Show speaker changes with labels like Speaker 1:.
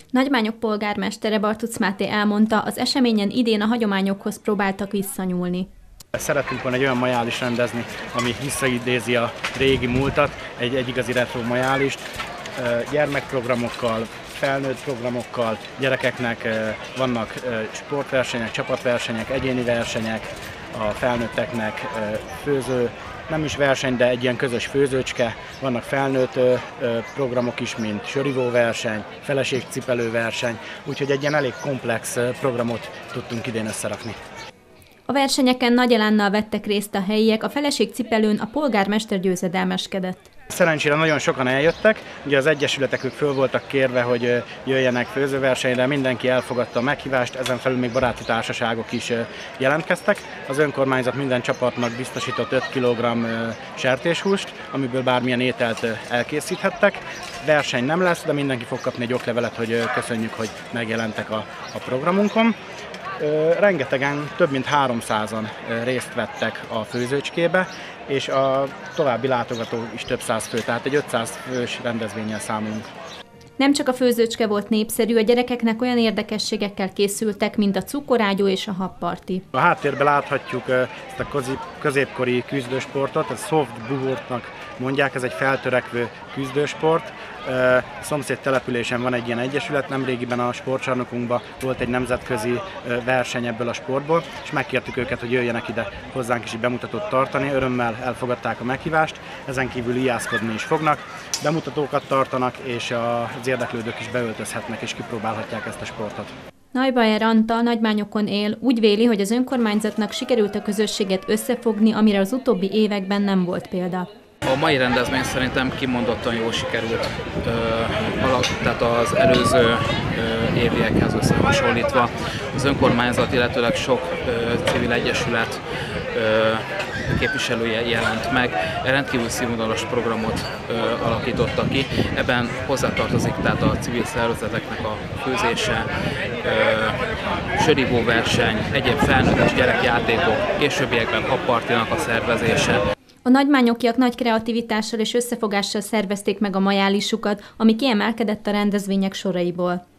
Speaker 1: Nagymányok polgármestere Bartuc Máté elmondta, az eseményen idén a hagyományokhoz próbáltak visszanyúlni.
Speaker 2: Szeretünk volna egy olyan majálist rendezni, ami visszaidézi a régi múltat, egy igazi retro majálist, gyermekprogramokkal, felnőtt programokkal, gyerekeknek vannak sportversenyek, csapatversenyek, egyéni versenyek, a felnőtteknek főző, nem is verseny, de egy ilyen közös főzőcske, vannak felnőtt programok is, mint sörivóverseny, feleségcipelőverseny, úgyhogy egy ilyen elég komplex programot tudtunk idén összerakni.
Speaker 1: A versenyeken nagy elánnal vettek részt a helyiek, a feleségcipelőn a polgármester győzedelmeskedett.
Speaker 2: Szerencsére nagyon sokan eljöttek, ugye az egyesületek föl voltak kérve, hogy jöjjenek főzőversenyre, mindenki elfogadta a meghívást, ezen felül még baráti társaságok is jelentkeztek. Az önkormányzat minden csapatnak biztosított 5 kg sertéshúst, amiből bármilyen ételt elkészíthettek. Verseny nem lesz, de mindenki fog kapni egy oklevelet, hogy köszönjük, hogy megjelentek a programunkon. Rengetegen, több mint 300-an részt vettek a főzőcskébe, és a további látogató is több száz fő, tehát egy 500 fős rendezvénnyel számolunk.
Speaker 1: Nem csak a főzőcske volt népszerű, a gyerekeknek olyan érdekességekkel készültek, mint a cukorágyú és a habparti.
Speaker 2: A háttérben láthatjuk ezt a középkori küzdősportot, ezt soft bugurtnak mondják, ez egy feltörekvő küzdősport. Szomszéd településen van egy ilyen egyesület, nemrégiben a sportcsarnokunkban volt egy nemzetközi verseny ebből a sportból, és megkértük őket, hogy jöjjenek ide hozzánk is bemutatót tartani, örömmel elfogadták a meghívást, ezen kívül ijászkodni is fognak, bemutatókat tartanak, és az érdeklődők is beöltözhetnek és kipróbálhatják ezt a sportot.
Speaker 1: Neubayer Antal Nagymányokon él, úgy véli, hogy az önkormányzatnak sikerült a közösséget összefogni, amire az utóbbi években nem volt példa.
Speaker 3: A mai rendezvény szerintem kimondottan jól sikerült, tehát az előző éviekhez összehasonlítva. Az önkormányzat, illetőleg sok civil egyesület képviselője jelent meg, rendkívül színvonalas programot alakítottak ki. Ebben hozzátartozik tehát a civil szervezeteknek a főzése, sörivóverseny, egyéb felnőtt és gyerekjátékok, későbbiekben habpartinak a szervezése.
Speaker 1: A nagymányokiak nagy kreativitással és összefogással szervezték meg a majálisukat, ami kiemelkedett a rendezvények soraiból.